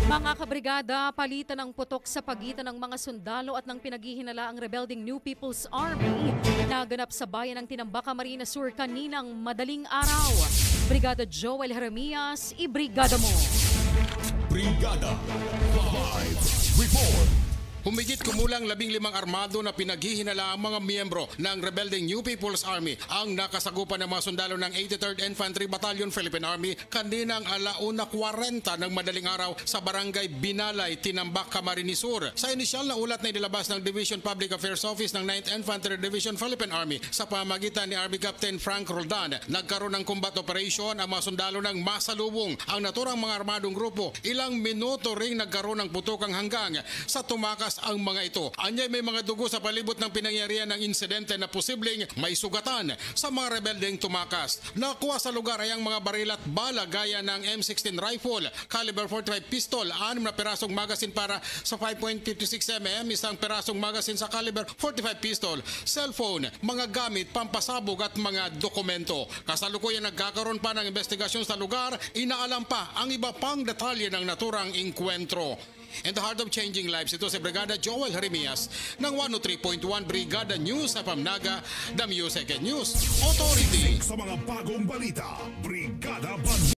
Mga kabrigada, palitan ng putok sa pagitan ng mga sundalo at ng pinaghihinalaang rebelding New People's Army naganap sa bayan ng Tinambaca, Camarines Sur kaninang madaling araw. Brigada Joel Jeremias, ibrigada mo. Brigada Live Report. Humigit kumulang 15 armado na pinaghihinala ang mga miyembro ng rebelding New People's Army ang nakasagupan ng mga sundalo ng 83rd Infantry Battalion Philippine Army kaninang 1:40 ng madaling araw sa barangay Binalay, Tinambaca, Camarines Sur. Sa inisyal na ulat na inilabas ng Division Public Affairs Office ng 9th Infantry Division Philippine Army sa pamagitan ni Army Captain Frank Roldan, nagkaroon ng combat operation ang mga sundalo ng masalubong ang naturang mga armadong grupo. Ilang minuto ring nagkaroon ng putukang hanggang sa tumakas ang mga ito. Anyay may mga dugo sa palibot ng pinangyarihan ng insidente na posibleng may sugatan sa mga rebeldeng tumakas. Nakuha sa lugar ay ang mga baril at bala gaya ng M16 rifle, caliber 45 pistol, 6 na perasong magasin para sa 5.56 mm, isang perasong magasin sa caliber 45 pistol, cellphone, mga gamit, pampasabog at mga dokumento. Kasalukuyan nagkakaroon pa ng investigasyon sa lugar, inaalam pa ang iba pang detalye ng naturang inkwentro. In the heart of changing lives, ito si Brigada Joel Jeremias ng 103.1 Brigada News sa Pamnaga, The Music and News Authority. Sa mga bagong balita, Brigada Banyo.